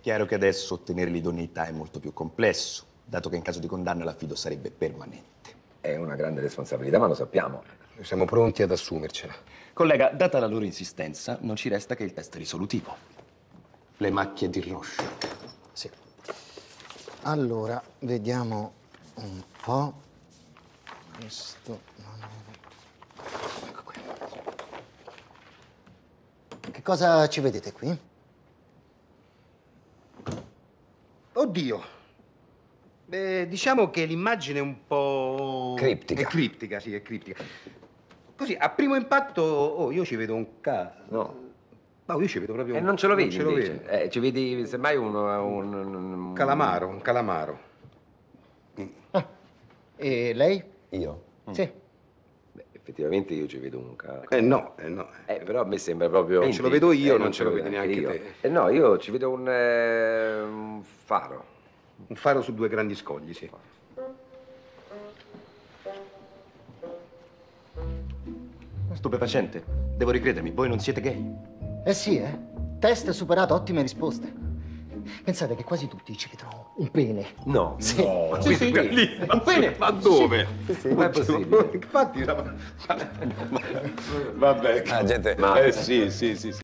chiaro che adesso ottenere l'idoneità è molto più complesso, dato che in caso di condanna l'affido sarebbe permanente. È una grande responsabilità, ma lo sappiamo. Noi siamo pronti ad assumercela. Collega, data la loro insistenza, non ci resta che il test risolutivo. Le macchie di Roche. Sì. Allora, vediamo un po'. Questo non è... Ecco qui. Che cosa ci vedete qui? Oddio. Diciamo che l'immagine è un po'... Criptica. È criptica, sì, è criptica. Così, a primo impatto, io ci vedo un caso. No. Ma io ci vedo proprio E non ce lo vedi, non ce lo invece. vedo. Ci vedi semmai un Un calamaro. Ah, e lei? Io? Sì. Beh, effettivamente io ci vedo un No. Però a me sembra proprio... Non ce lo vedo io, non non ce lo vedi neanche io. te. No, io ci vedo un faro. Un faro su due grandi scogli, sì. Stupefacente. Devo ricredermi, voi non siete gay. Eh sì, eh? Test superato, ottime risposte. Pensate che quasi tutti ci vedono un pene. No. Sì. No. Sì. Un pene. Ma dove? Ma è possibile. Infatti, vabbè. Gente. Ma... Sì.